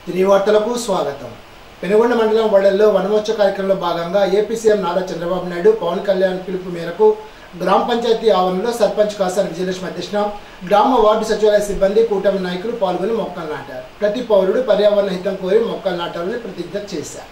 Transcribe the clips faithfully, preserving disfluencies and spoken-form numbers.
తిరిగి వార్తలకు స్వాగతం. పెనుగొండ మండలం వడల్లో వనమోత్సవ కార్యక్రమంలో భాగంగా ఏపీ సీఎం నారా చంద్రబాబు నాయుడు పవన్ కళ్యాణ్ పిలుపు మేరకు గ్రామ పంచాయతీ ఆవరణలో సర్పంచ్ కాసాని విజయలక్ష్మి అధ్యక్షన గ్రామ వార్డు సచివాలయ సిబ్బంది కూటమి నాయకులు పాల్గొని మొక్కలు నాటారు. ప్రతి పౌరుడు పర్యావరణ హితం కోరి మొక్కలు నాటాలని ప్రతిజ్ఞ చేశారు.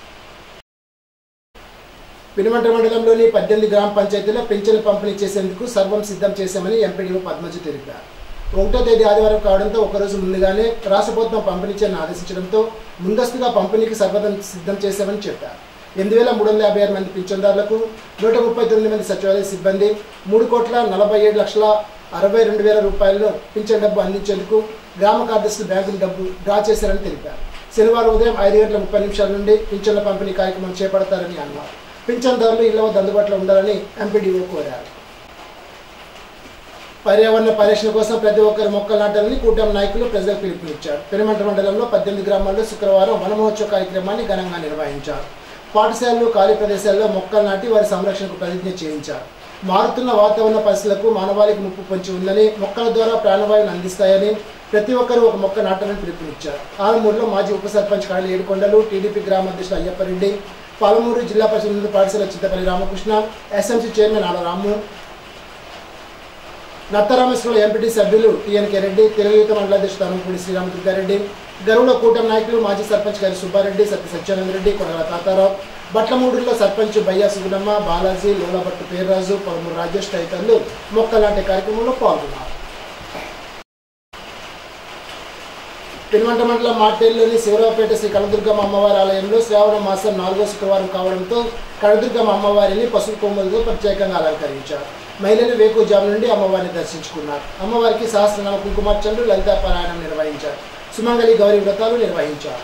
పెనుమంట్ర మండలంలోని పద్దెనిమిది గ్రామ పంచాయతీలో పింఛన్లు పంపిణీ చేసేందుకు సర్వం సిద్ధం చేశామని ఎంపీడీఓ పద్మజ తెలిపారు. ఒకటో తేదీ ఆదివారం కావడంతో ఒకరోజు ముందుగానే రాష్ట్ర ప్రభుత్వం పంపిణీ చేయాలని ఆదేశించడంతో ముందస్తుగా పంపిణీకి సర్వం సిద్ధం చేశామని చెప్పారు. ఎనిమిది వేల మూడు వందల యాభై ఆరు మంది పింఛన్దారులకు నూట ముప్పై తొమ్మిది మంది సచివాలయ సిబ్బంది మూడు కోట్ల నలభై ఏడు లక్షల అరవై రెండు వేల రూపాయలను పింఛన్ డబ్బు అందించేందుకు గ్రామ కార్యదర్శులు బ్యాంకుల డబ్బు డ్రా చేశారని తెలిపారు. శనివారం ఉదయం ఐదు గంటల ముప్పై నిమిషాల నుండి పింఛన్ల పంపిణీ కార్యక్రమం చేపడతారని అన్నారు. పింఛన్దారులు ఇళ్ల వద్ద అందుబాటులో ఉండాలని ఎంపీడీఓ కోరారు. పర్యావరణ పరిరక్షణ కోసం ప్రతి ఒక్కరు మొక్కలు నాటాలని కూటమి నాయకులు ప్రజలకు పిలుపునిచ్చారు. పెనుమంట్ర మండలంలో పద్దెనిమిది గ్రామాల్లో శుక్రవారం వన మహోత్సవ కార్యక్రమాన్ని ఘనంగా నిర్వహించారు. పాఠశాలలు ఖాళీ ప్రదేశాల్లో మొక్కలు నాటి వారి సంరక్షణకు ప్రతిజ్ఞ చేయించారు. మారుతున్న వాతావరణ పరిస్థితులకు మానవాళికి ముప్పు పొంచి ఉందని, మొక్కల ద్వారా ప్రాణవాయువును అందిస్తాయని ప్రతి ఒక్కరూ ఒక మొక్క నాటాలని పిలుపునిచ్చారు. ఆలమూరులో మాజీ ఉప సర్పంచ్ కాళీ ఏడుకొండలు, టీడీపీ గ్రామాధ్యక్షులు అయ్యప్పరెడ్డి, పాలమూరు జిల్లా పరిషత్ పాఠశాల Chintapalli Ramakrishna, SMC chairman Alaramu, Nattarameswaram MPT సభ్యులు టీఎన్కే రెడ్డి, తెలుగుయుత మండలాధ్యక్షుడు తనుపూడి శ్రీరామదుర్గారెడ్డి, గరువుల కూటమి నాయకులు మాజీ సర్పంచ్ గారి సుబ్బారెడ్డి, సత్య సత్యానంద రెడ్డి, కొనగల తాతారావు, బట్లమూడులో సర్పంచ్ బయ్యా సుగుణమ్మ, బాలాజీ, లోలభట్టు పేర్రాజు, పలువురు రాజేష్ తదితరులు మొక్కలు నాటే కార్యక్రమంలో పాల్గొన్నారు. పెనుమంట్ర మండలం మార్టేల్లోని శివరావుపేట శ్రీ కనదుర్గమ్మ అమ్మవారి ఆలయంలో శ్రావణ మాసం నాలుగో శుక్రవారం కావడంతో కనదుర్గమ్మ అమ్మవారిని పసుపు కొమ్ములతో ప్రత్యేకంగా అలంకరించారు. మహిళలు వేకువజాము నుండి అమ్మవారిని దర్శించుకున్నారు. అమ్మవారికి సహస్రనామ కుంకుమార్చనలు, లలితా పారాయణం నిర్వహించారు. సుమంగళి గౌరీ వ్రతాలు నిర్వహించారు.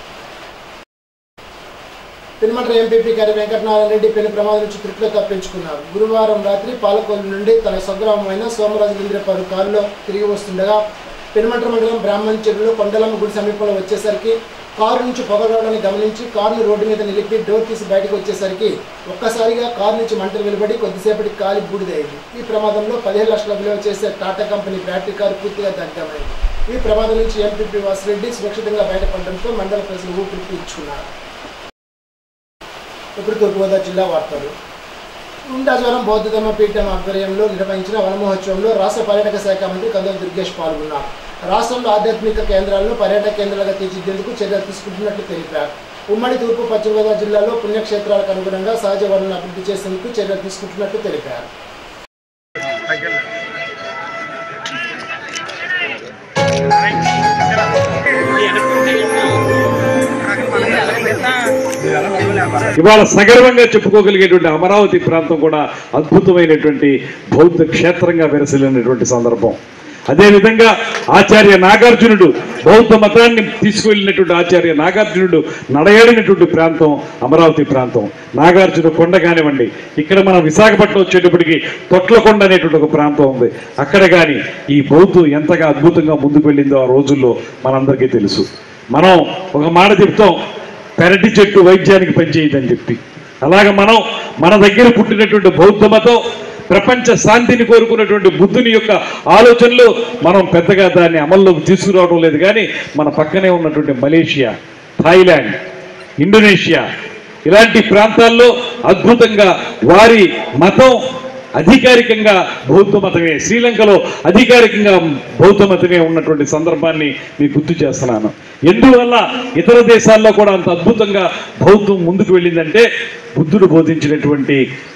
పెనుమంట్ర ఎంపీపీ కరి వెంకటనారాయణ రెడ్డి పెను ప్రమాదం నుంచి త్రుట్లో తప్పించుకున్నారు. గురువారం రాత్రి పాలకొల్లు నుండి తన స్వగ్రామమైన సోమరాజులింద్రపరు కారులో తిరిగి వస్తుండగా పెనుమంట్ర మండలం బ్రాహ్మణ చెరువులో కొండలమ్మ గుడి సమీపంలో వచ్చేసరికి కారు నుంచి పొగ రావడాన్ని గమనించి కారును రోడ్డు మీద నిలిపి డోర్ తీసి బయటకు వచ్చేసరికి ఒక్కసారిగా కారు నుంచి మంటలు వెలువడి కొద్దిసేపటికి కాలి బూడిదైంది. ఈ ప్రమాదంలో పదిహేను లక్షల విలువ చేసే టాటా కంపెనీ బ్యాటరీ కారు పూర్తిగా దగ్ధమైంది. ఈ ప్రమాదం నుంచి ఎంపీపీ వాసిరెడ్డి సురక్షితంగా బయటపడడంతో మండల ప్రజలు ఊపిరి పీల్చుకున్నారు. ఇప్పుడు తూర్పుగోదావరి జిల్లా వార్తలు. ఉండాజ్వరం బౌద్ధ ధర్మ పీఠం ఆధ్వర్యంలో నిర్వహించిన వనమహోత్సవంలో రాష్ట్ర పర్యాటక శాఖ మంత్రి కందుల దుర్గేష్ పాల్గొన్నారు. రాష్ట్రంలో ఆధ్యాత్మిక కేంద్రాలను పర్యాటక కేంద్రాలుగా తీర్చిదిద్దేందుకు చర్యలు తీసుకుంటున్నట్లు తెలిపారు. ఉమ్మడి తూర్పు పశ్చిమ గోదావరి జిల్లాలో పుణ్యక్షేత్రాలకు అనుగుణంగా సహజ వనరులను అభివృద్ధి చేసేందుకు చర్యలు తీసుకుంటున్నట్లు తెలిపారు. ఇవాళ సగర్వంగా చెప్పుకోగలిగేటువంటి అమరావతి ప్రాంతం కూడా అద్భుతమైనటువంటి బౌద్ధ క్షేత్రంగా విరసిల్లినటువంటి సందర్భం. అదేవిధంగా ఆచార్య నాగార్జునుడు బౌద్ధ మతాన్ని తీసుకువెళ్ళినటువంటి ఆచార్య నాగార్జునుడు నడయాడినటువంటి ప్రాంతం అమరావతి ప్రాంతం. నాగార్జున కొండ కానివ్వండి, ఇక్కడ మనం విశాఖపట్నం వచ్చేటప్పటికి తొట్లకొండ అనేటువంటి ఒక ప్రాంతం ఉంది. అక్కడ కానీ ఈ బౌద్ధం ఎంతగా అద్భుతంగా ముందుకు వెళ్ళిందో ఆ రోజుల్లో మనందరికీ తెలుసు. మనం ఒక మాట చెప్తాం, పెరటి చెట్టు వైద్యానికి పనిచేయదని చెప్పి. అలాగే మనం మన దగ్గర పుట్టినటువంటి బౌద్ధ మతం ప్రపంచ శాంతిని కోరుకున్నటువంటి బుద్ధుని యొక్క ఆలోచనలు మనం పెద్దగా దాన్ని అమల్లోకి తీసుకురావడం లేదు. కానీ మన పక్కనే ఉన్నటువంటి మలేషియా, థాయిలాండ్, ఇండోనేషియా ఇలాంటి ప్రాంతాల్లో అద్భుతంగా వారి మతం అధికారికంగా బౌద్ధ మతమే, శ్రీలంకలో అధికారికంగా బౌద్ధ మతమే ఉన్నటువంటి సందర్భాన్ని మీకు గుర్తు చేస్తున్నాను. ఎందువల్ల ఇతర దేశాల్లో కూడా అంత అద్భుతంగా బౌద్ధం ముందుకు వెళ్ళిందంటే బుద్ధుడు బోధించినటువంటి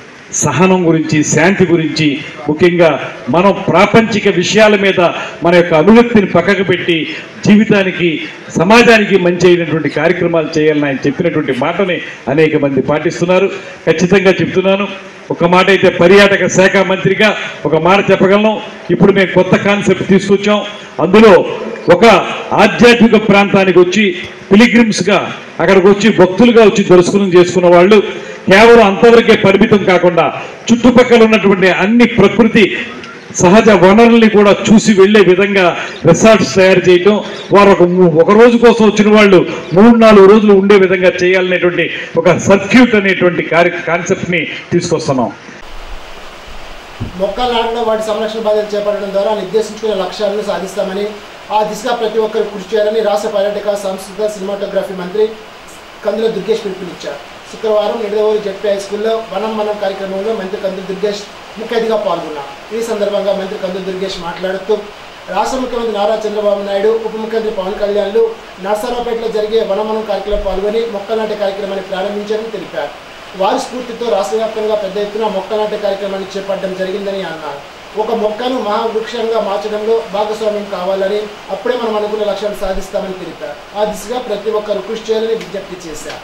సహనం గురించి, శాంతి గురించి, ముఖ్యంగా మనం ప్రాపంచిక విషయాల మీద మన యొక్క అనురక్తిని పక్కకు పెట్టి జీవితానికి, సమాజానికి మంచి అయినటువంటి కార్యక్రమాలు చేయాలని ఆయన చెప్పినటువంటి మాటని అనేక మంది పాటిస్తున్నారు. ఖచ్చితంగా చెప్తున్నాను, ఒక మాట అయితే పర్యాటక శాఖ మంత్రిగా ఒక మాట చెప్పగలను. ఇప్పుడు మేము కొత్త కాన్సెప్ట్ తీసుకొచ్చాం. అందులో ఒక ఆధ్యాత్మిక ప్రాంతానికి వచ్చి పిలిగ్రిమ్స్గా అక్కడికి వచ్చి భక్తులుగా వచ్చి దర్శనం చేసుకున్న వాళ్ళు కేవలం అంతవరకే పరిమితం కాకుండా చుట్టుపక్కల ఉన్నటువంటి అన్ని ప్రకృతి సహజ వనరుల్ని కూడా చూసి వెళ్లే విధంగా రిసార్ట్స్ తయారు చేయటం, వారు ఒక ఒక రోజు కోసం వచ్చిన వాళ్ళు మూడు నాలుగు రోజులు ఉండే విధంగా చేయాలనేటువంటి ఒక సర్క్యూట్ అనేటువంటి కాన్సెప్ట్ ని తీసుకొస్తున్నాం. మొక్కలు నాటడం, వాటి సంరక్షణ బాధ్యత చేపట్టడం ద్వారా నిర్దేశించుకునే లక్ష్యాలను సాధిస్తామని ఆ దిశగా ప్రతి ఒక్కరు కృషి చేయాలని రాష్ట్ర పర్యాటక సాంస్కృతిక సినిమాటోగ్రఫీ మంత్రి కందుల దుర్గేష్ పిలుపునిచ్చారు. శుక్రవారం నిడదవోలు జెడ్పీ హై స్కూల్లో వనం మనం కార్యక్రమంలో మంత్రి కందుల దుర్గేష్ ముఖ్య అతిథిగా పాల్గొన్నారు. ఈ సందర్భంగా మంత్రి కందుల దుర్గేష్ మాట్లాడుతూ రాష్ట్ర ముఖ్యమంత్రి నారా చంద్రబాబు నాయుడు, ఉప ముఖ్యమంత్రి పవన్ కళ్యాణ్లు నర్సరావుపేటలో జరిగే వనమనం కార్యక్రమంలో పాల్గొని మొక్కలు నాటే కార్యక్రమాన్ని ప్రారంభించారని తెలిపారు. వారి స్ఫూర్తితో రాష్ట్ర వ్యాప్తంగా పెద్ద ఎత్తున మొక్కలు నాటే కార్యక్రమాన్ని చేపట్టడం జరిగిందని అన్నారు. ఒక మొక్కను మహావృక్షంగా మార్చడంలో భాగస్వామ్యం కావాలని, అప్పుడే మనం అనుకున్న లక్ష్యాన్ని సాధిస్తామని తెలిపారు. ఆ దిశగా ప్రతి ఒక్కరు కృషి చేయాలని విజ్ఞప్తి చేశారు.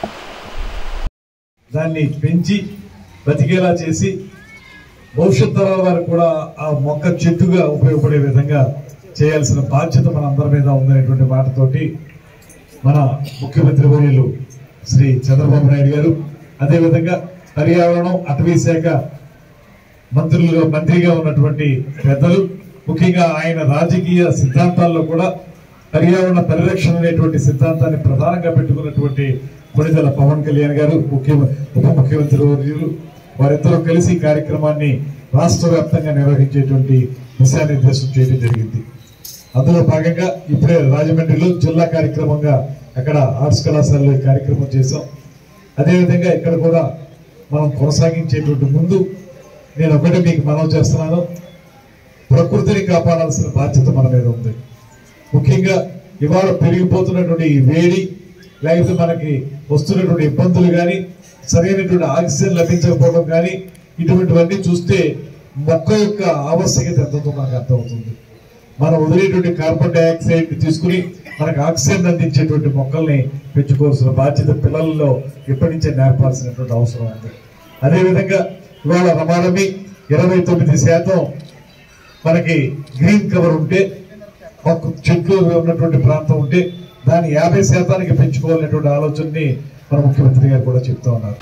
దాన్ని పెంచి బతికేలా చేసి భవిష్యత్ తరాల వారికి కూడా ఆ మొక్క చెట్టుగా ఉపయోగపడే విధంగా చేయాల్సిన బాధ్యత మన అందరి మీద ఉందనేటువంటి మాటతోటి మన ముఖ్యమంత్రి వర్యులు శ్రీ చంద్రబాబు నాయుడు గారు, అదేవిధంగా పర్యావరణం అటవీ శాఖ మంత్రులుగా మంత్రిగా ఉన్నటువంటి పెద్దలు, ముఖ్యంగా ఆయన రాజకీయ సిద్ధాంతాల్లో కూడా పర్యావరణ పరిరక్షణ అనేటువంటి సిద్ధాంతాన్ని ప్రధానంగా పెట్టుకున్నటువంటి కొణిదెల పవన్ కళ్యాణ్ గారు, ముఖ్య ఉప ముఖ్యమంత్రి వర్యులు, వారిద్దరూ కలిసి కార్యక్రమాన్ని రాష్ట్ర వ్యాప్తంగా నిర్వహించేటువంటి దిశానిర్దేశం చేయడం జరిగింది. అందులో భాగంగా ఇప్పుడే రాజమండ్రిలో జిల్లా కార్యక్రమంగా అక్కడ ఆర్ట్స్ కళాశాలలో ఈ కార్యక్రమం చేశాం. అదేవిధంగా ఇక్కడ కూడా మనం కొనసాగించేటువంటి ముందు నేను ఒకటే మీకు మనవి చేస్తున్నాను, ప్రకృతిని కాపాడాల్సిన బాధ్యత మన మీద ఉంది. ముఖ్యంగా ఇవాళ పెరిగిపోతున్నటువంటి ఈ వేడి, లేకపోతే మనకి వస్తున్నటువంటి ఇబ్బందులు కానీ, సరైనటువంటి ఆక్సిజన్ లభించకపోవడం కానీ, ఇటువంటివన్నీ చూస్తే మొక్క యొక్క ఆవశ్యకత ఎంతో మనకు అర్థమవుతుంది. మనం వదిలేటువంటి కార్బన్ డైఆక్సైడ్ తీసుకుని మనకు ఆక్సిజన్ అందించేటువంటి మొక్కల్ని పెంచుకోవాల్సిన బాధ్యత పిల్లల్లో ఎప్పటి నుంచే నేర్పాల్సినటువంటి అవసరం ఉంది. అదేవిధంగా ఇవాళ రమారమి ఇరవై తొమ్మిది శాతం మనకి గ్రీన్ కవర్ ఉంటే, మొక్క చెట్లు ఉన్నటువంటి ప్రాంతం ఉంటే దాన్ని యాభై శాతానికి పెంచుకోవాలనేటువంటి ఆలోచనని మన ముఖ్యమంత్రి గారు కూడా చెప్తా ఉన్నారు.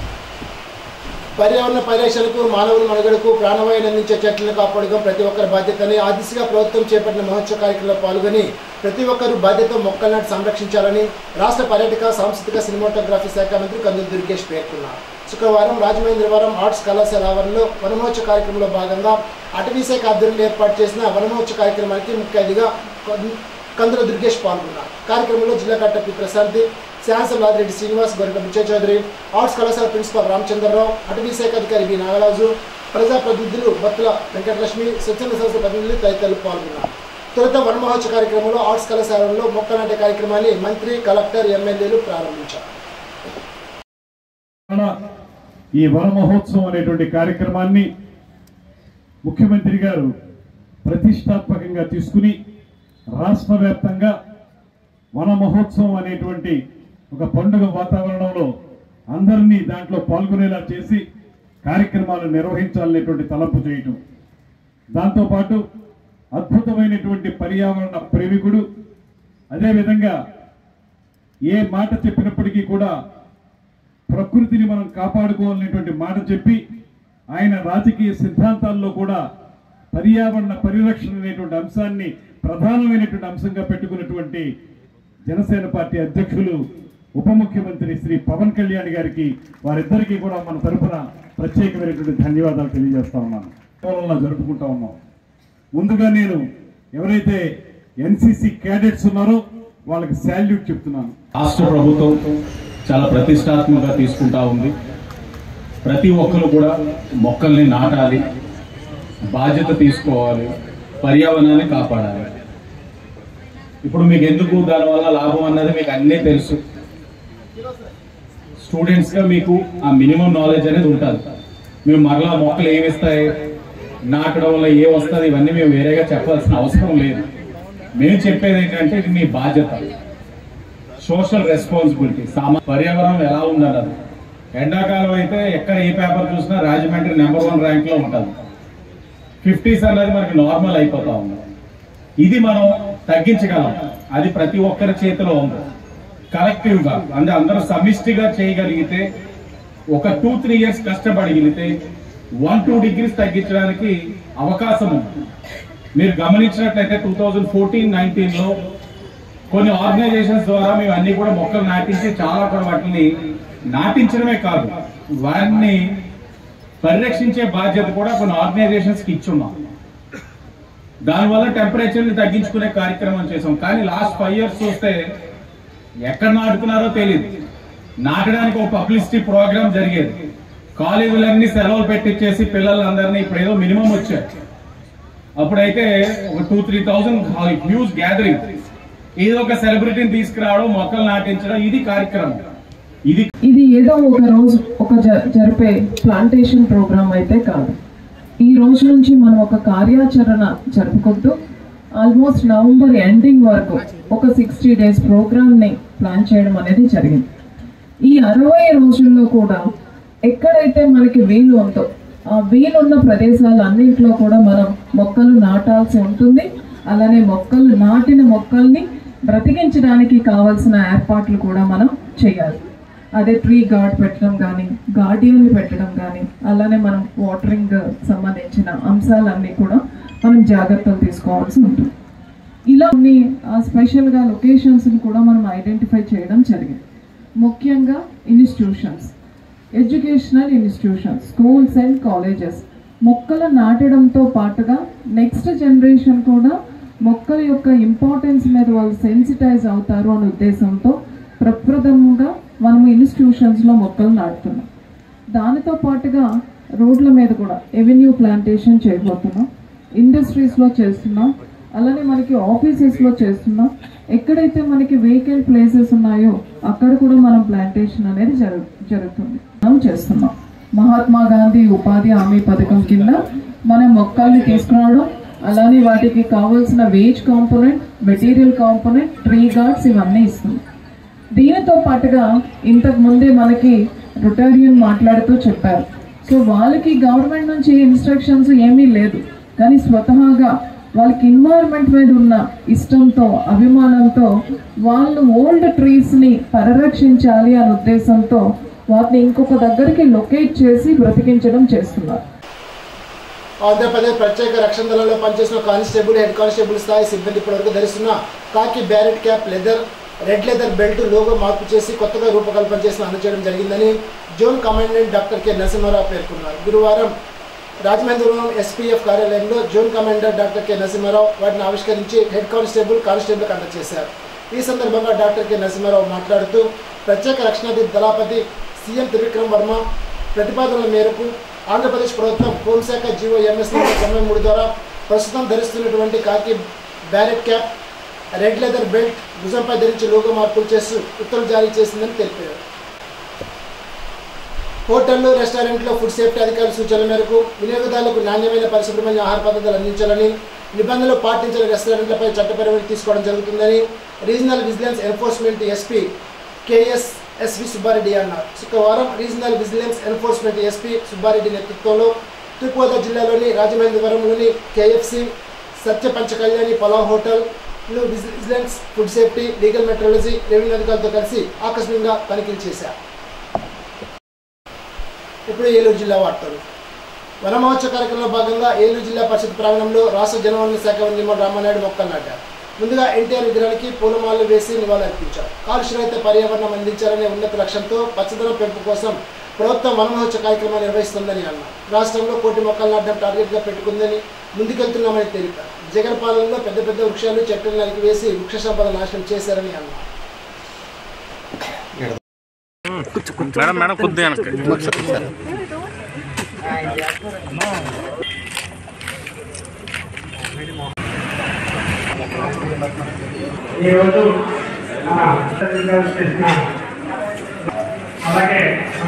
పర్యావరణ పరిరక్షణకు, మానవుల మనుగడకు ప్రాణవాయువులు అందించే చెట్లను కాపాడడం ప్రతి ఒక్కరి బాధ్యతని, ఆ దిశగా ప్రభుత్వం చేపట్టిన మహోత్సవ కార్యక్రమంలో పాల్గొని ప్రతి ఒక్కరూ బాధ్యత మొక్కల నాటి సంరక్షించాలని రాష్ట్ర పర్యాటక సాంస్కృతిక సినిమాటోగ్రఫీ శాఖ మంత్రి కందుల దుర్గేష్ పేర్కొన్నారు. శుక్రవారం రాజమహేంద్రవరం ఆర్ట్స్ కళాశాల ఆవరణలో వనమహోత్సవ కార్యక్రమంలో భాగంగా అటవీ శాఖ ఆధ్వర్యంలో ఏర్పాటు చేసిన వనమహోత్సవ కార్యక్రమానికి ముఖ్య అతిథిగా కందుల దుర్గేష్ పాల్గొన్నారు. కార్యక్రమంలో జిల్లా కలెక్టర్ పి ప్రశాంతి, శాసన లాదిరెడ్డి శ్రీనివాస్, గొర్రెల బుచ్చయ్య చౌదరి, ఆర్ట్స్ కళాశాల ప్రిన్సిపాల్ రామచంద్రరావు, అటవీ శాఖ అధికారి వి నాగరాజు, ప్రజాప్రతినిధులు బత్తుల వెంకటలక్ష్మి, స్వచ్ఛంద సంస్థ ప్రతినిధులు తదితరులు పాల్గొన్నారు. తొలుత వనమహోత్సవ కార్యక్రమంలో ఆర్ట్స్ కళాశాలలో మొక్క నాటే కార్యక్రమాన్ని మంత్రి, కలెక్టర్, ఎమ్మెల్యేలు ప్రారంభించారు. ఈ వన మహోత్సవం అనేటువంటి కార్యక్రమాన్ని ముఖ్యమంత్రి గారు ప్రతిష్టాత్మకంగా తీసుకుని రాష్ట్ర వ్యాప్తంగా వన మహోత్సవం అనేటువంటి ఒక పండుగ వాతావరణంలో అందరినీ దాంట్లో పాల్గొనేలా చేసి కార్యక్రమాలు నిర్వహించాలనేటువంటి తలపు చేయటం, దాంతోపాటు అద్భుతమైనటువంటి పర్యావరణ ప్రేమికుడు, అదేవిధంగా ఏ మాట చెప్పినప్పటికీ కూడా ప్రకృతిని మనం కాపాడుకోవాలనేటువంటి మాట చెప్పి ఆయన రాజకీయ సిద్ధాంతాల్లో కూడా పర్యావరణ పరిరక్షణ అనేటువంటి అంశాన్ని ప్రధానమైనటువంటి అంశంగా పెట్టుకున్నటువంటి జనసేన పార్టీ అధ్యక్షులు ఉప ముఖ్యమంత్రి శ్రీ పవన్ కళ్యాణ్ గారికి, వారిద్దరికీ కూడా మన తరఫున ప్రత్యేకమైనటువంటి ధన్యవాదాలు తెలియజేస్తా ఉన్నాను. జరుపుకుంటా ఉన్నాం. ముందుగా నేను ఎవరైతే ఎన్సీసీ క్యాడెట్స్ ఉన్నారో వాళ్ళకి శాల్యూట్ చెప్తున్నాను. రాష్ట్ర ప్రభుత్వం చాలా ప్రతిష్టాత్మకంగా తీసుకుంటా ఉంది. ప్రతి ఒక్కరు కూడా మొక్కల్ని నాటాలి, బాధ్యత తీసుకోవాలి, పర్యావరణాన్ని కాపాడాలి. ఇప్పుడు మీకు ఎందుకు దానివల్ల లాభం అన్నది మీకు అన్నీ తెలుసు. స్టూడెంట్స్గా మీకు ఆ మినిమం నాలెడ్జ్ అనేది ఉంటుంది. మేము మరలా మొక్కలు ఏమి ఇస్తాయి, నాటడం వల్ల ఏ వస్తుంది, ఇవన్నీ మేము వేరేగా చెప్పాల్సిన అవసరం లేదు. మేము చెప్పేది ఏంటంటే ఇది మీ బాధ్యత, సోషల్ రెస్పాన్సిబిలిటీ. సామా పర్యావరణం ఎలా ఉందన్నది. ఎండాకాలం అయితే ఎక్కడ ఏ పేపర్ చూసినా రాజమండ్రి నెంబర్ వన్ ర్యాంక్లో ఉంటుంది. ఫిఫ్టీస్ అన్నది మనకి నార్మల్ అయిపోతా ఉంది. ఇది మనం తగ్గించగలం. అది ప్రతి ఒక్కరి చేతిలో ఉంది. కలెక్టివ్గా అంటే అందరూ సమిష్టిగా చేయగలిగితే, ఒక టూ త్రీ ఇయర్స్ కష్టపడగలిగితే వన్ టూ డిగ్రీస్ తగ్గించడానికి అవకాశం ఉంది. మీరు గమనించినట్లయితే టూ థౌజండ్ ఫోర్టీన్ నైన్టీన్లో కొన్ని ఆర్గనైజేషన్స్ ద్వారా మేము అన్ని కూడా మొక్కలు నాటించి చాలా కూడా వాటిని నాటించడమే కాదు, వాటిని పరిరక్షించే బాధ్యత కూడా కొన్ని ఆర్గనైజేషన్స్కి ఇచ్చున్నాం. దానివల్ల టెంపరేచర్ని తగ్గించుకునే కార్యక్రమం చేసాం. కానీ లాస్ట్ ఫైవ్ ఇయర్స్ చూస్తే ఎక్కడ నాటుకున్నారో తెలియదు. నాటడానికి ఒక పబ్లిసిటీ ప్రోగ్రామ్ జరిగేది, కాలేజీలన్నీ సెలవులు పెట్టించేసి పిల్లలందరినీ ఇప్పుడు ఏదో మినిమం వచ్చారు. అప్పుడైతే ఒక two three thousand huge gathering, ఏదో ఒక సెలబ్రిటీని తీసుకురావడం, మొక్కలు నాటించడం, ఇది కార్యక్రమం. ఇది ఇది ఏదో ఒక రోజు ఒక జరిపే ప్లాంటేషన్ ప్రోగ్రామ్ అయితే కాదు. ఈ రోజు నుంచి మనం ఒక కార్యాచరణ జరుపుకుంటూ ఆల్మోస్ట్ నవంబర్ ఎండింగ్ వరకు ఒక సిక్స్టీ డేస్ ప్రోగ్రామ్ని ప్లాన్ చేయడం అనేది జరిగింది. ఈ అరవై రోజుల్లో కూడా ఎక్కడైతే మనకి వీలు ఉందో ఆ వీలున్న ప్రదేశాలన్నింటిలో కూడా మనం మొక్కలు నాటాల్సి ఉంటుంది. అలానే మొక్కలు నాటిన మొక్కల్ని బ్రతికించడానికి కావాల్సిన ఏర్పాట్లు కూడా మనం చేయాలి. అదే ట్రీ గార్డ్ పెట్టడం కానీ, గార్డియన్లు పెట్టడం కానీ, అలానే మనం వాటరింగ్ సంబంధించిన అంశాలన్నీ కూడా మనం జాగ్రత్తలు తీసుకోవాల్సి ఉంటుంది. ఇలా కొన్ని స్పెషల్గా లొకేషన్స్ని కూడా మనం ఐడెంటిఫై చేయడం జరిగింది. ముఖ్యంగా institutions, educational institutions, schools and colleges మొక్కలు నాటడంతో పాటుగా నెక్స్ట్ జనరేషన్ కూడా మొక్కల యొక్క ఇంపార్టెన్స్ మీద వాళ్ళు సెన్సిటైజ్ అవుతారు అనే ఉద్దేశంతో ప్రప్రథమంగా మనం ఇన్స్టిట్యూషన్స్లో మొక్కలు నాటుతున్నాం. దానితో పాటుగా రోడ్ల మీద కూడా ఎవెన్యూ ప్లాంటేషన్ చేయబోతున్నాం, ఇండస్ట్రీస్లో చేస్తున్నాం, అలానే మనకి ఆఫీసెస్లో చేస్తున్నాం. ఎక్కడైతే మనకి వెహికల్ ప్లేసెస్ ఉన్నాయో అక్కడ కూడా మనం ప్లాంటేషన్ అనేది జరుగు జరుగుతుంది మనం చేస్తున్నాం. మహాత్మా గాంధీ ఉపాధి హామీ పథకం కింద మనం మొక్కల్ని తీసుకురావడం, అలానే వాటికి కావాల్సిన wage component, material component, tree guards ఇవన్నీ ఇస్తుంది. దీనితో పాటుగా ఇంతకు ముందే మనకి రొటారియన్ మాట్లాడుతూ చెప్పారు. సో వాళ్ళకి గవర్నమెంట్ నుంచి ఇన్స్ట్రక్షన్స్ ఏమీ లేదు, కానీ స్వతహాగా వాళ్ళకి ఎన్వైరన్మెంట్ మీద ఉన్న ఇష్టంతో, అభిమానంతో వాళ్ళు ఓల్డ్ ట్రీస్ని పరిరక్షించాలి అనే ఉద్దేశంతో వాటిని ఇంకొక దగ్గరికి లొకేట్ చేసి బ్రతికించడం చేస్తున్నారు. ఆంధ్రప్రదేశ్ ప్రత్యేక రక్షణ దళంలో పనిచేసిన కానిస్టేబుల్, హెడ్ కానిస్టేబుల్ స్థాయి సిబ్బంది ఇప్పటివరకు ధరిస్తున్న khaki beret cap, leather red leather belt logo మార్పు చేసి కొత్తగా రూపకల్పన చేసి అందజేయడం జరిగిందని zone commandant doctor K Narasimharao పేర్కొన్నారు. గురువారం రాజమహేంద్రవరం ఎస్పీఎఫ్ కార్యాలయంలో zone commander doctor K Narasimharao వాటిని ఆవిష్కరించి హెడ్ కానిస్టేబుల్, కానిస్టేబుల్కి అందజేశారు. ఈ సందర్భంగా డాక్టర్ కె నరసింహారావు మాట్లాడుతూ ప్రత్యేక రక్షణ దళాపతి సీఎం త్రివిక్రమ్ వర్మ ప్రతిపాదనల మేరకు ఆంధ్రప్రదేశ్ ప్రభుత్వం హోంశాఖ జీవో ఎంఎస్ తొంభై మూడు ద్వారా ప్రస్తుతం ధరిస్తున్నటువంటి khaki beret cap, red leather belt భుజంపై ధరించి లోగో మార్పులు చేస్తూ ఉత్తర్వులు జారీ చేసిందని తెలిపారు. హోటళ్లు, రెస్టారెంట్లో ఫుడ్ సేఫ్టీ అధికారుల సూచనల మేరకు వినియోగదారులకు నాణ్యమైన పరిశుభ్రమైన ఆహార పదార్థాలు అందించాలని, నిబంధనలు పాటించని రెస్టారెంట్లపై చట్టపరమైన తీసుకోవడం జరుగుతుందని regional vigilance enforcement SP KS SV Subbareddy అన్నారు. శుక్రవారం regional vigilance enforcement SP Subbareddy నేతృత్వంలో తూర్పుగోదావరి జిల్లాలోని రాజమహేంద్రవరంలోని కేఎఫ్సి, సత్య పంచకళ్యాణి పలావ్ హోటల్లు vigilance, food safety, legal metrology, revenue అధికారులతో కలిసి ఆకస్మికంగా తనిఖీలు చేశారు. ఇప్పుడు ఏలూరు జిల్లా వార్తలు. వన మహోత్సవ కార్యక్రమంలో భాగంగా ఏలూరు జిల్లా పరిషత్ ప్రాంగణంలో రాష్ట్ర జనవనరుల శాఖ మంత్రి నిమ్మల రామానాయుడు మొక్కలు నాటారు. ముందుగా ఎన్టీఆర్ విగ్రహానికి పూలమాలలు వేసి నివాళులర్పించారు. కాలుష్యరహిత పర్యావరణం అందించాలనే ఉన్నత లక్ష్యంతో పచ్చదనం పెంపు కోసం ప్రభుత్వం వన మహోత్సవ కార్యక్రమాన్ని నిర్వహిస్తుందని అన్నారు. రాష్ట్రంలో కోటి మొక్కలు నాటడం టార్గెట్గా పెట్టుకుందని ముందుకెళ్తున్నామని తెలిపారు. జగన్ పాలనలో పెద్ద పెద్ద వృక్షాలు, చెట్లను నరికివేసి వృక్ష సంపద నాశనం చేశారని అన్నారు. మేడం మేడం కొద్దిగా ఈరోజు అలాగే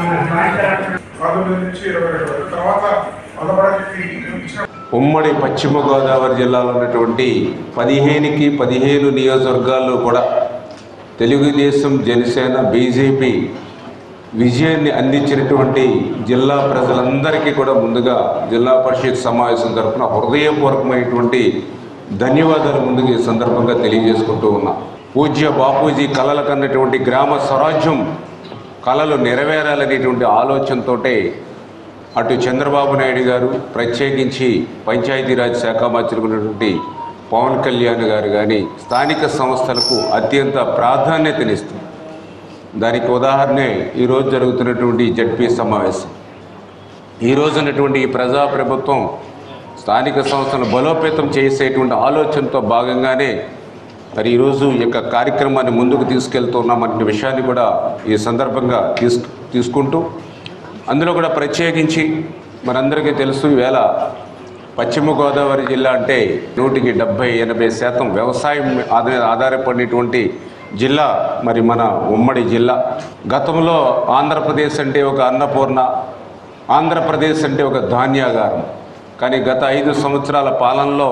ఉమ్మడి పశ్చిమ గోదావరి జిల్లాలో ఉన్నటువంటి పదిహేనుకి పదిహేను నియోజకవర్గాల్లో కూడా తెలుగుదేశం, జనసేన, బీజేపీ విజయాన్ని అందించినటువంటి జిల్లా ప్రజలందరికీ కూడా ముందుగా జిల్లా పరిషత్ సమావేశం తరఫున హృదయపూర్వకమైనటువంటి ధన్యవాదాలు ముందుగా ఈ సందర్భంగా తెలియజేసుకుంటూ ఉన్నా. పూజ్య బాపూజీ కలలు కన్నటువంటి గ్రామ స్వరాజ్యం కళలు నెరవేరాలనేటువంటి ఆలోచనతో అటు చంద్రబాబు నాయుడు గారు, ప్రత్యేకించి పంచాయతీరాజ్ శాఖ మంత్రి ఉన్నటువంటి పవన్ కళ్యాణ్ గారు కానీ స్థానిక సంస్థలకు అత్యంత ప్రాధాన్యతనిస్తుంది. దానికి ఉదాహరణే ఈరోజు జరుగుతున్నటువంటి జడ్పీ సమావేశం. ఈరోజు ఉన్నటువంటి ఈ ప్రజాప్రభుత్వం స్థానిక సంస్థలను బలోపేతం చేసేటువంటి ఆలోచనతో భాగంగానే మరి ఈరోజు ఈ యొక్క కార్యక్రమాన్ని ముందుకు తీసుకెళ్తున్నామనే విషయాన్ని కూడా ఈ సందర్భంగా తీసు తీసుకుంటూ అందులో కూడా ప్రత్యేకించి మనందరికీ తెలుసు ఈవేళ పశ్చిమ గోదావరి జిల్లా అంటే నూటికి డెబ్బై ఎనభై శాతం వ్యవసాయం ఆధార ఆధారపడినటువంటి జిల్లా మరి మన ఉమ్మడి జిల్లా. గతంలో ఆంధ్రప్రదేశ్ అంటే ఒక అన్నపూర్ణ, ఆంధ్రప్రదేశ్ అంటే ఒక ధాన్యాగారం. కానీ గత ఐదు సంవత్సరాల పాలనలో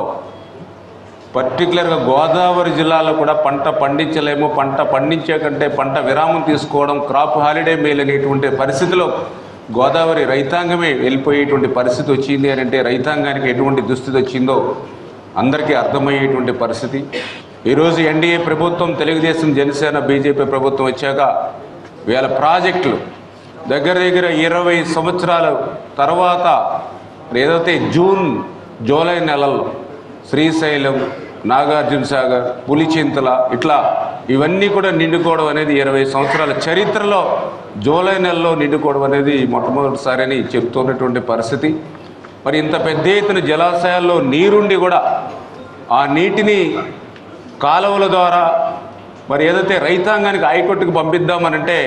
పర్టికులర్గా గోదావరి జిల్లాలో కూడా పంట పండించలేము, పంట పండించే కంటే పంట విరామం తీసుకోవడం, క్రాప్ హాలిడే మేల్ అనేటువంటి పరిస్థితిలో గోదావరి రైతాంగమే వెళ్ళిపోయేటువంటి పరిస్థితి వచ్చింది అని అంటే రైతాంగానికి ఎటువంటి దుస్థితి వచ్చిందో అందరికీ అర్థమయ్యేటువంటి పరిస్థితి. ఈరోజు ఎన్డీఏ ప్రభుత్వం, తెలుగుదేశం, జనసేన, బీజేపీ ప్రభుత్వం వచ్చాక వేల ప్రాజెక్టులు దగ్గర దగ్గర ఇరవై సంవత్సరాల తర్వాత ఏదైతే జూన్ జూలై నెలల్లో శ్రీశైలం, నాగార్జున సాగర్, పులిచింతల ఇట్లా ఇవన్నీ కూడా నిండుకోవడం అనేది ఇరవై సంవత్సరాల చరిత్రలో జూలై నెలలో నిండుకోవడం అనేది మొట్టమొదటిసారి అని చెప్తున్నటువంటి పరిస్థితి. మరి ఇంత పెద్ద ఎత్తున జలాశయాల్లో నీరుండి కూడా ఆ నీటిని కాలువల ద్వారా మరి ఏదైతే రైతాంగానికి ఆయకొట్టుకు పంపిద్దామనంటే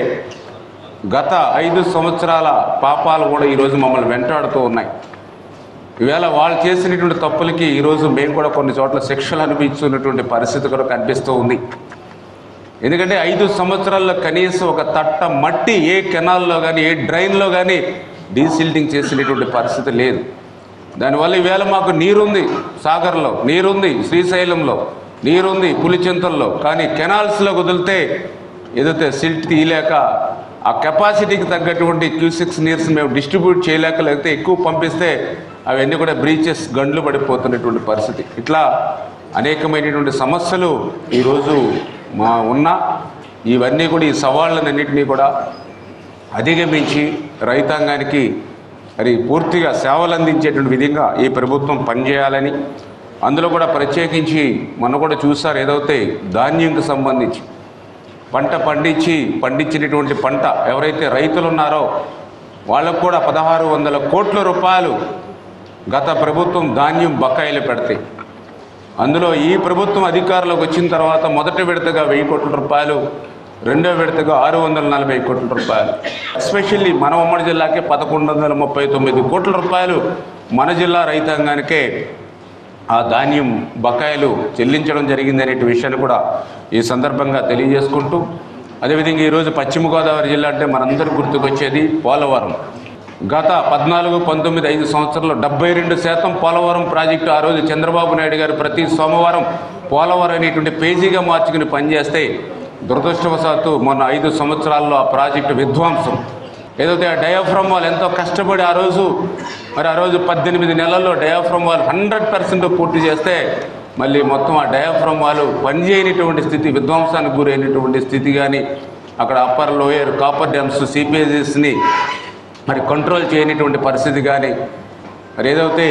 గత ఐదు సంవత్సరాల పాపాలు కూడా ఈరోజు మమ్మల్ని వెంటాడుతూ ఉన్నాయి. ఈవేళ వాళ్ళు చేసినటువంటి తప్పులకి ఈరోజు మేము కూడా కొన్ని చోట్ల శిక్షలు అనిపించుకున్నటువంటి పరిస్థితి కూడా కనిపిస్తూ ఉంది. ఎందుకంటే ఐదు సంవత్సరాల్లో కనీసం ఒక తట్ట మట్టి ఏ కెనాల్లో కానీ ఏ డ్రైన్లో కానీ డీసిల్టింగ్ చేసినటువంటి పరిస్థితి లేదు. దానివల్ల ఈవేళ మాకు నీరుంది, సాగర్లో నీరుంది, శ్రీశైలంలో నీరుంది, పులిచింతల్లో, కానీ కెనాల్స్లో వదిలితే ఏదైతే సిల్ట్ తీయలేక ఆ కెపాసిటీకి తగ్గటువంటి క్యూసిక్స్ నీర్స్ మేము డిస్ట్రిబ్యూట్ చేయలేక, లేకపోతే ఎక్కువ పంపిస్తే అవన్నీ కూడా బ్రీచెస్ గండ్లు పడిపోతున్నటువంటి పరిస్థితి. ఇట్లా అనేకమైనటువంటి సమస్యలు ఈరోజు మా ఉన్న ఇవన్నీ కూడా ఈ సవాళ్ళనన్నింటినీ కూడా అధిగమించి రైతాంగానికి మరి పూర్తిగా సేవలు అందించేటువంటి విధంగా ఈ ప్రభుత్వం పనిచేయాలని, అందులో కూడా ప్రత్యేకించి మొన్న కూడా చూసారు ఏదైతే ధాన్యంకు సంబంధించి పంట పండించి పండించినటువంటి పంట ఎవరైతే రైతులు ఉన్నారో వాళ్ళకు కూడా పదహారు వందల కోట్ల రూపాయలు గత ప్రభుత్వం ధాన్యం బకాయిలు పెడతాయి. అందులో ఈ ప్రభుత్వం అధికారంలోకి వచ్చిన తర్వాత మొదటి విడతగా వెయ్యి కోట్ల రూపాయలు, రెండో విడతగా ఆరు వందల నలభై కోట్ల రూపాయలు, ఎస్పెషల్లీ మన ఉమ్మడి జిల్లాకే పదకొండు వందల ముప్పై తొమ్మిది కోట్ల రూపాయలు మన జిల్లా రైతాంగానికే ఆ ధాన్యం బకాయిలు చెల్లించడం జరిగింది అనే విషయాన్ని కూడా ఈ సందర్భంగా తెలియజేసుకుంటూ, అదేవిధంగా ఈరోజు పశ్చిమ గోదావరి జిల్లా అంటే మనందరూ గుర్తుకొచ్చేది పోలవరం. గత పద్నాలుగు పంతొమ్మిది ఐదు సంవత్సరాల్లో డెబ్బై రెండు శాతం పోలవరం ప్రాజెక్టు ఆ రోజు చంద్రబాబు నాయుడు గారు ప్రతి సోమవారం పోలవరం అనేటువంటి పేజీగా మార్చుకుని పనిచేస్తే దురదృష్టవశాత్తు మొన్న ఐదు సంవత్సరాల్లో ఆ ప్రాజెక్టు విధ్వంసం. ఏదైతే ఆ డయాఫ్రమ్ వాల్ ఎంతో కష్టపడి ఆ రోజు మరి ఆ రోజు పద్దెనిమిది నెలల్లో డయాఫ్రమ్ వాల్ హండ్రెడ్ పర్సెంట్ పూర్తి చేస్తే మళ్ళీ మొత్తం ఆ డయాఫ్రమ్ వాల్ పనిచేయనటువంటి స్థితి, విధ్వంసానికి గురైనటువంటి స్థితి కానీ, అక్కడ అప్పర్ లోయర్ కాపర్ డ్యామ్స్ సిపిఎస్ని మరి కంట్రోల్ చేయనటువంటి పరిస్థితి కానీ, మరి ఏదైతే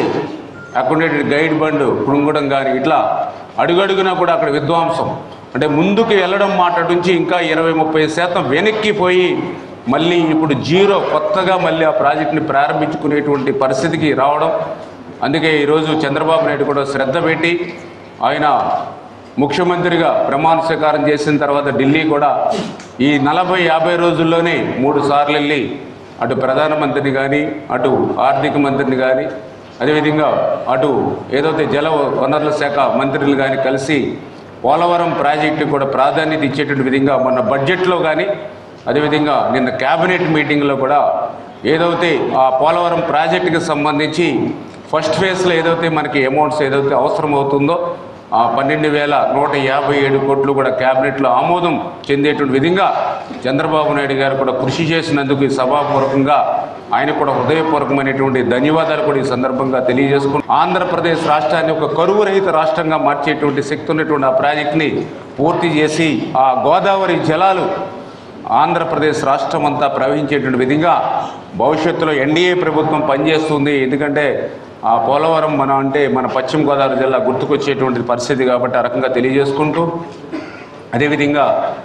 అక్కడ గైడ్ బండ్ కృంగడం కానీ, ఇట్లా అడుగడుగునా కూడా అక్కడ విధ్వంసం. అంటే ముందుకు వెళ్ళడం మాట నుంచి ఇంకా ఇరవై ముప్పై శాతం వెనక్కిపోయి మళ్ళీ ఇప్పుడు జీరో కొత్తగా మళ్ళీ ఆ ప్రాజెక్టుని ప్రారంభించుకునేటువంటి పరిస్థితికి రావడం. అందుకే ఈరోజు చంద్రబాబు నాయుడు కూడా శ్రద్ధ పెట్టి ఆయన ముఖ్యమంత్రిగా ప్రమాణ స్వీకారం చేసిన తర్వాత ఢిల్లీ కూడా ఈ నలభై యాభై రోజుల్లోనే మూడు సార్లు వెళ్ళి అటు ప్రధానమంత్రిని కానీ, అటు ఆర్థిక మంత్రిని కానీ, అదేవిధంగా అటు ఏదైతే జల వనరుల శాఖ మంత్రులు కానీ కలిసి పోలవరం ప్రాజెక్టు కూడా ప్రాధాన్యత ఇచ్చేటువంటి విధంగా మొన్న బడ్జెట్లో కానీ, అదేవిధంగా నిన్న క్యాబినెట్ మీటింగ్లో కూడా ఏదైతే ఆ పోలవరం ప్రాజెక్టుకి సంబంధించి ఫస్ట్ ఫేజ్లో ఏదైతే మనకి అమౌంట్స్ ఏదైతే అవసరం అవుతుందో ఆ పన్నెండు వేల నూట యాభై ఏడు కోట్లు కూడా క్యాబినెట్లో ఆమోదం చెందేటువంటి విధంగా చంద్రబాబు నాయుడు గారు కూడా కృషి చేసినందుకు ఈ సభాపూర్వకంగా ఆయన కూడా హృదయపూర్వకమైనటువంటి ధన్యవాదాలు కూడా ఈ సందర్భంగా తెలియజేసుకుంటూ, ఆంధ్రప్రదేశ్ రాష్ట్రాన్ని ఒక కరువు రహిత రాష్ట్రంగా మార్చేటువంటి శక్తి ఉన్నటువంటి ఆ ప్రాజెక్ట్ని పూర్తి చేసి ఆ గోదావరి జలాలు ఆంధ్రప్రదేశ్ రాష్ట్రం అంతా ప్రవహించేటువంటి విధంగా భవిష్యత్తులో ఎన్డీఏ ప్రభుత్వం పనిచేస్తుంది. ఎందుకంటే ఆ పోలవరం మన అంటే మన పశ్చిమ గోదావరి జిల్లా గుర్తుకొచ్చేటువంటి పరిస్థితి కాబట్టి ఆ రకంగా తెలియజేసుకుంటూ, అదేవిధంగా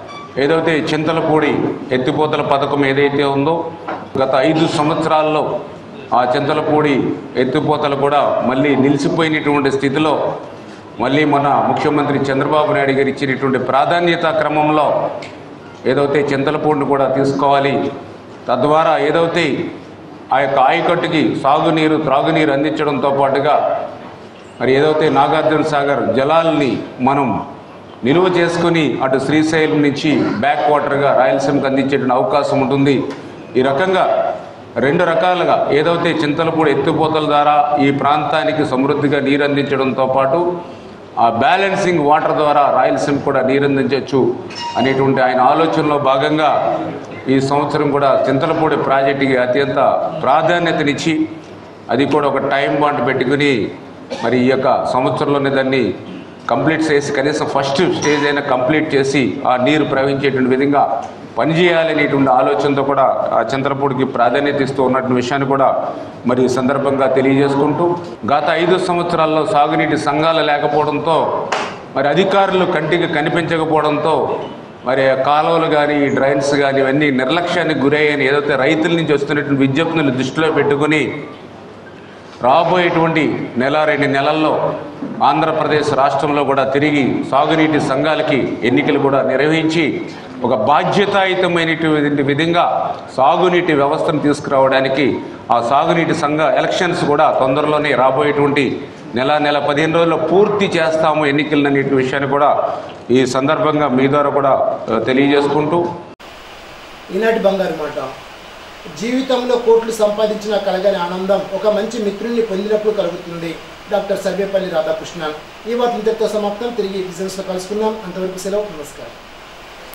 ఏదైతే చింతలపూడి ఎత్తిపోతల పథకం ఏదైతే ఉందో గత ఐదు సంవత్సరాల్లో ఆ చింతలపూడి ఎత్తిపోతలు కూడా మళ్ళీ నిలిచిపోయినటువంటి స్థితిలో మళ్ళీ మన ముఖ్యమంత్రి చంద్రబాబు నాయుడు గారు ఇచ్చినటువంటి ప్రాధాన్యత క్రమంలో ఏదైతే చింతలపూడిని కూడా తీసుకోవాలి, తద్వారా ఏదైతే ఆ యొక్క ఆయకట్టుకి సాగునీరు త్రాగునీరు అందించడంతో పాటుగా మరి ఏదైతే నాగార్జున సాగర్ జలాల్ని మనం నిలువ చేసుకుని అటు శ్రీశైలం నుంచి బ్యాక్ వాటర్గా రాయలసీమకు అందించేటువంటి అవకాశం ఉంటుంది. ఈ రకంగా రెండు రకాలుగా ఏదైతే చింతలపూడి ఎత్తిపోతల ద్వారా ఈ ప్రాంతానికి సమృద్ధిగా నీరు అందించడంతో పాటు ఆ బ్యాలెన్సింగ్ వాటర్ ద్వారా రాయలసీమ కూడా నీరు అందించవచ్చు అనేటువంటి ఆయన ఆలోచనలో భాగంగా ఈ సంవత్సరం కూడా చింతలపూడి ప్రాజెక్టుకి అత్యంత ప్రాధాన్యతనిచ్చి అది కూడా ఒక టైం బాండ్ పెట్టుకుని మరి ఈ యొక్క సంవత్సరంలోనే దాన్ని కంప్లీట్ చేసి కనీసం ఫస్ట్ స్టేజ్ అయినా కంప్లీట్ చేసి ఆ నీరు ప్రవహించేటువంటి విధంగా పనిచేయాలనేటువంటి ఆలోచనతో కూడా ఆ చింతలపూడికి ప్రాధాన్యత ఇస్తూ ఉన్నటువంటి విషయాన్ని కూడా మరి ఈ సందర్భంగా తెలియజేసుకుంటూ, గత ఐదు సంవత్సరాల్లో సాగునీటి సంఘాలు లేకపోవడంతో మరి అధికారులు కంటికి కనిపించకపోవడంతో మరి కాలువలు కానీ డ్రైన్స్ కానీ ఇవన్నీ నిర్లక్ష్యానికి గురయ్యని ఏదైతే రైతుల నుంచి వస్తున్నటువంటి విజ్ఞప్తులను దృష్టిలో పెట్టుకుని రాబోయేటువంటి నెల రెండు నెలల్లో ఆంధ్రప్రదేశ్ రాష్ట్రంలో కూడా తిరిగి సాగునీటి సంఘాలకి ఎన్నికలు కూడా నిర్వహించి ఒక బాధ్యతాయుతమైనటువంటి విధంగా సాగునీటి వ్యవస్థను తీసుకురావడానికి ఆ సాగునీటి సంఘ ఎలక్షన్స్ కూడా తొందరలోనే రాబోయేటువంటి నెల నెల పదిహేను రోజుల్లో పూర్తి చేస్తాము ఎన్నికలు అనే విషయాన్ని కూడా ఈ సందర్భంగా మీ ద్వారా కూడా తెలియజేసుకుంటూ, ఈనాటి బంగారు మాట. జీవితంలో కోట్లు సంపాదించిన కలగని ఆనందం ఒక మంచి మిత్రుల్ని పొందినప్పుడు కలుగుతుంది. డాక్టర్ సర్వేపల్లి రాధాకృష్ణన్. ఈ వార్త ఇంతటితో సమాప్తం. తిరిగి బిజినెస్లో కలుసుకుందాం. అంతవరకు సెలవు. నమస్కారం.